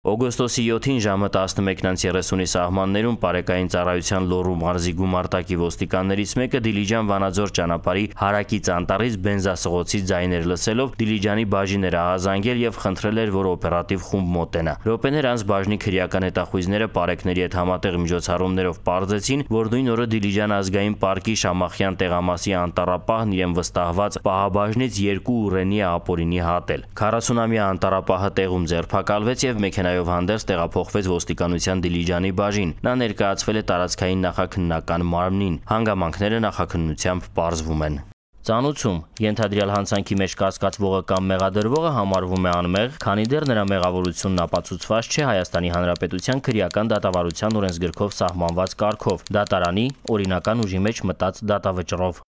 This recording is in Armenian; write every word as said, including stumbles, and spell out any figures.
Օգոստոսի յոթին ժամը տասնմեկն երեսունի սահմաններում Պարեկային ծառայության Լոռու մարզի գումարտակի ոստիկաններից մեկը Դիլիջան Վանաձոր ճանապարհի հարակից անտառից բենզասղոցի ձայներ լսելով Դիլիջանի բաժին էր ահազանգել եւ խնդրել էր, որ օպերատիվ խումբ մոտենա։ Րոպեներ անց բաժնի քրեական հետախույզները Պարեկների հետ համատեղ միջոցառումներով պարզեցին, որ նույն օրը Դիլիջան ազգային պարկի Շամախյան տեղամասի անտառապահն իրեն վստահված պահաբաժնից երկու ուռենի ապօրինի հատել։ քառասունամյա անտառապահը տեղում ձերբակալվեց եւ մեքենայով հանդերձ տեղափոխվեց ոստիկանության Դիլիջանի բաժին։ Նա ներկայացվել է տարածքային նախաքննական մարմնին։ Հանգամանքները նախաքննությամբ պարզվում են։ Ծանուցում ենթադրյալ հանցանքի մեջ կասկածվողը կամ մեղադրվողը համարվում է անմեղ, քանի դեռ նրա մեղավորությունն ապացուցված չէ Հայաստանի Հանրապետության քրեական դատավարության օրենսգրքով սահմանված կարգով՝ դատարանի օրինական ուժի մեջ մտած դատավճռով։